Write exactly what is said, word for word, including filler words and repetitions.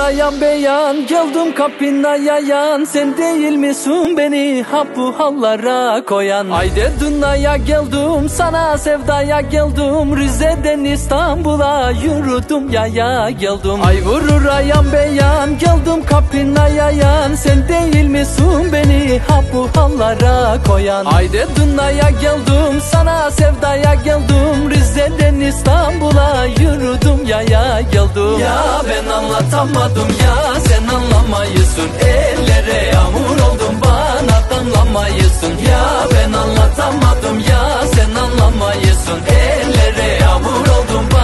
ayan beyan, geldim kapına yayan. Sen değil misin beni ha bu hallara koyan? Haydi dünyaya geldim, sana sevdaya geldim. Rize'den İstanbul'a yürüdüm yaya geldim. Ay vurur ayan beyan, geldim kapına yayan. Sen değil misin beni ha bu hallara koyan? Haydi dünyaya geldim, sana sevdaya geldim. Rize'den İstanbul'a yürüdüm yaya geldim. Ya ben anlatamadım ya, sen anlamayısın. Ellere yağmur oldum, bana damlamayısın. Ya ben anlatamadım ya, sen anlamayısın. Ellere yağmur oldum,